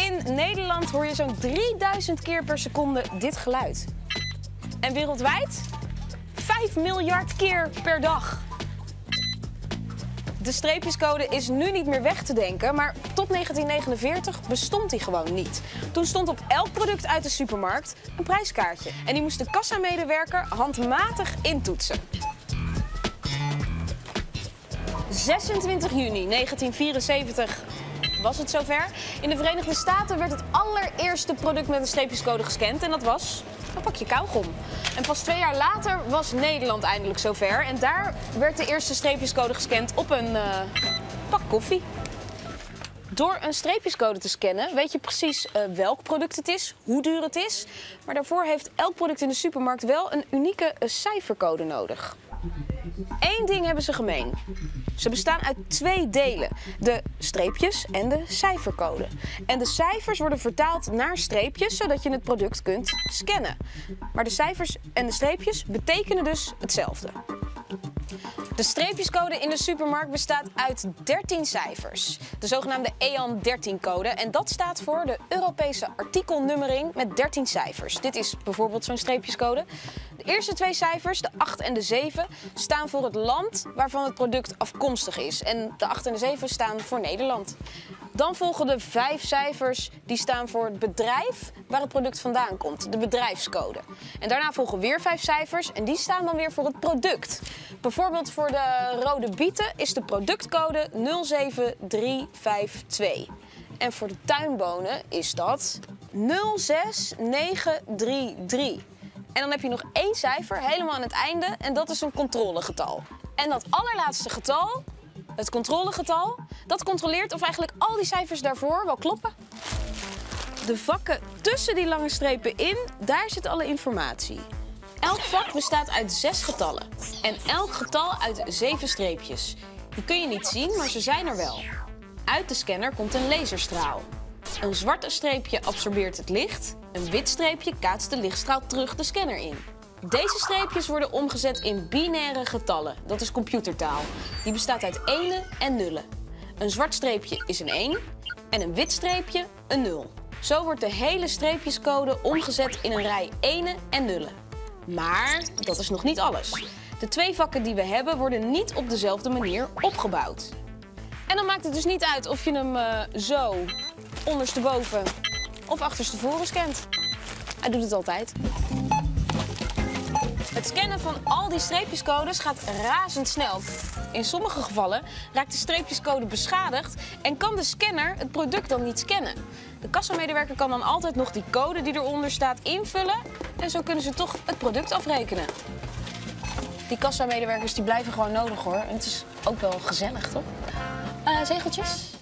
In Nederland hoor je zo'n 3000 keer per seconde dit geluid. En wereldwijd 5 miljard keer per dag. De streepjescode is nu niet meer weg te denken, maar tot 1949 bestond die gewoon niet. Toen stond op elk product uit de supermarkt een prijskaartje. En die moest de kassamedewerker handmatig intoetsen. 26 juni 1974 was het zover. In de Verenigde Staten werd het allereerste product met een streepjescode gescand en dat was een pakje kauwgom. En pas 2 jaar later was Nederland eindelijk zover en daar werd de eerste streepjescode gescand op een pak koffie. Door een streepjescode te scannen weet je precies welk product het is, hoe duur het is. Maar daarvoor heeft elk product in de supermarkt wel een unieke cijfercode nodig. Eén ding hebben ze gemeen. Ze bestaan uit 2 delen. De streepjes en de cijfercode. En de cijfers worden vertaald naar streepjes, zodat je het product kunt scannen. Maar de cijfers en de streepjes betekenen dus hetzelfde. De streepjescode in de supermarkt bestaat uit 13 cijfers. De zogenaamde EAN13-code. En dat staat voor de Europese artikelnummering met 13 cijfers. Dit is bijvoorbeeld zo'n streepjescode. De eerste 2 cijfers, de 8 en de 7, staan voor het land waarvan het product afkomstig is. En de 8 en de 7 staan voor Nederland. Dan volgen de 5 cijfers die staan voor het bedrijf waar het product vandaan komt, de bedrijfscode. En daarna volgen weer 5 cijfers en die staan dan weer voor het product. Bijvoorbeeld voor de rode bieten is de productcode 07352. En voor de tuinbonen is dat 06933. En dan heb je nog 1 cijfer helemaal aan het einde en dat is een controlegetal. En dat allerlaatste getal, het controlegetal, dat controleert of eigenlijk al die cijfers daarvoor wel kloppen. De vakken tussen die lange strepen in, daar zit alle informatie. Elk vak bestaat uit 6 getallen en elk getal uit 7 streepjes. Die kun je niet zien, maar ze zijn er wel. Uit de scanner komt een laserstraal. Een zwart streepje absorbeert het licht, een wit streepje kaatst de lichtstraal terug de scanner in. Deze streepjes worden omgezet in binaire getallen, dat is computertaal. Die bestaat uit enen en nullen. Een zwart streepje is een 1 en een wit streepje een 0. Zo wordt de hele streepjescode omgezet in een rij enen en nullen. Maar dat is nog niet alles. De 2 vakken die we hebben worden niet op dezelfde manier opgebouwd. En dan maakt het dus niet uit of je hem zo ondersteboven of achterstevoren scant. Hij doet het altijd. Het scannen van al die streepjescodes gaat razendsnel. In sommige gevallen raakt de streepjescode beschadigd en kan de scanner het product dan niet scannen. De kassamedewerker kan dan altijd nog die code die eronder staat invullen en zo kunnen ze toch het product afrekenen. Die kassamedewerkers die blijven gewoon nodig hoor. En het is ook wel gezellig, toch? Zegeltjes?